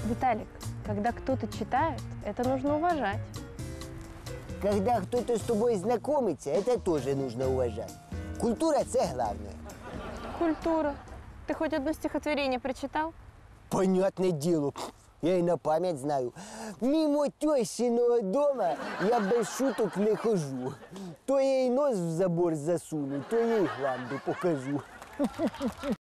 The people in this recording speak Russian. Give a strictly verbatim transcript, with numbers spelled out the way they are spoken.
Виталик, когда кто-то читает, это нужно уважать. Когда кто-то с тобой знакомится, это тоже нужно уважать. Культура – це главное. Культура. Ты хоть одно стихотворение прочитал? Понятное дело. Я и на память знаю. Мимо тещиного дома я без шуток не хожу. То я ей нос в забор засуну, то ей гланду покажу.